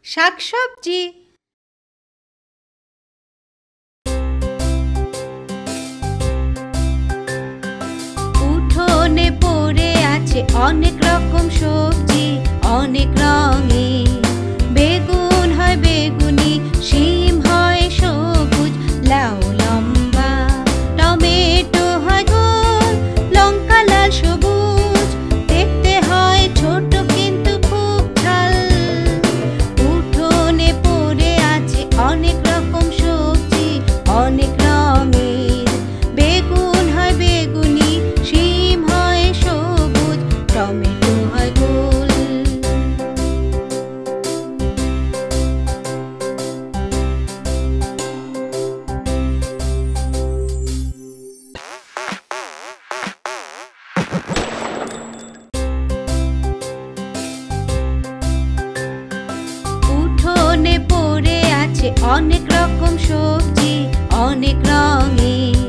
শাকসবজি। উঠোনে পড়ে আছে অনেক রকম সবজি, অনেক রঙের। বেগুন হয় বেগুনি, শিম হয় সবুজ, লাউ লম্বা, টমেটো হয় গোল, লঙ্কা লাল সবুজ, দেখতে হয় ছোট কিন্তু খুব ঝাল। উঠোনে পড়ে আছে অনেক রকম সবজি, অনেক রঙের। বেগুন হয় বেগুনি, শিম হয় সবুজ, টমেটো হয় গোল। উঠোনে পড়ে আছে অনেক রকম সবজি, অনেক রঙের।